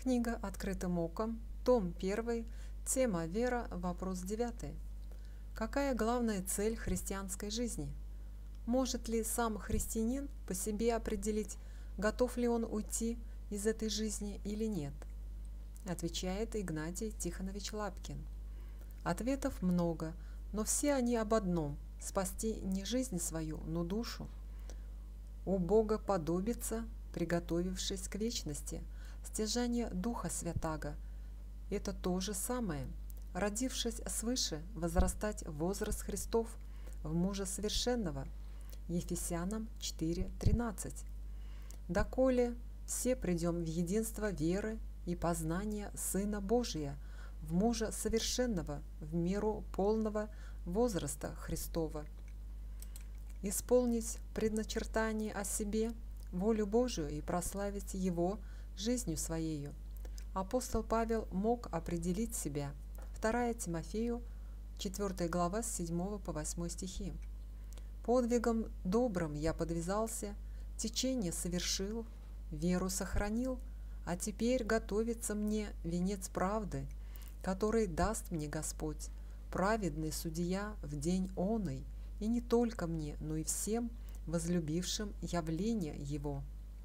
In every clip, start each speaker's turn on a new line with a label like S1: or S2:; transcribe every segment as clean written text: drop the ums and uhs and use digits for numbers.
S1: Книга «Открытым оком», том 1, тема «Вера», вопрос 9. Какая главная цель христианской жизни? Может ли сам христианин по себе определить, готов ли он уйти из этой жизни или нет? Отвечает Игнатий Тихонович Лапкин. Ответов много, но все они об одном – спасти не жизнь свою, но душу. У Бога подобиться, приготовившись к вечности, стяжание Духа Святаго – это то же самое. Родившись свыше, возрастать в возраст Христов, в мужа совершенного. Ефесянам 4:13. Доколе все придем в единство веры и познания Сына Божия, в мужа совершенного, в меру полного возраста Христова. Исполнить предначертание о себе, волю Божию и прославить Его жизнью Своею. Апостол Павел мог определить себя. 2 Тимофею, 4 глава, с 7 по 8 стихи. «Подвигом добрым я подвязался, течение совершил, веру сохранил, а теперь готовится мне венец правды, который даст мне Господь, праведный судья в день оный, и не только мне, но и всем возлюбившим явление Его».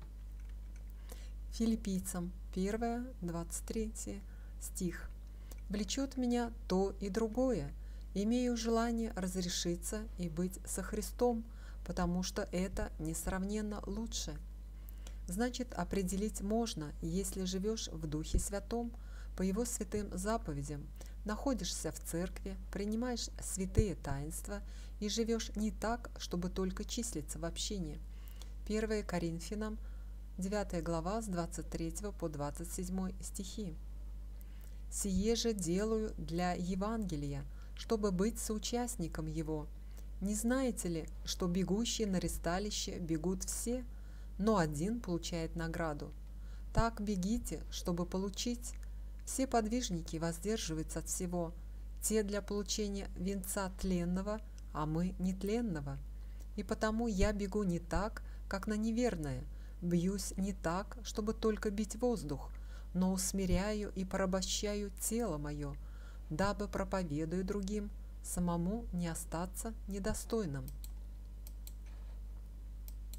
S1: Филиппийцам 1, 23 стих. «Влечет меня то и другое. Имею желание разрешиться и быть со Христом, потому что это несравненно лучше». Значит, определить можно, если живешь в Духе Святом, по Его святым заповедям, находишься в церкви, принимаешь святые таинства и живешь не так, чтобы только числиться в общине. 1 Коринфянам 9 глава с 23 по 27 стихи. «Сие же делаю для Евангелия, чтобы быть соучастником его. Не знаете ли, что бегущие на ристалище бегут все, но один получает награду? Так бегите, чтобы получить. Все подвижники воздерживаются от всего, те для получения венца тленного, а мы нетленного. И потому я бегу не так, как на неверное, бьюсь не так, чтобы только бить воздух, но усмиряю и порабощаю тело мое, дабы, проповедуя другим, самому не остаться недостойным».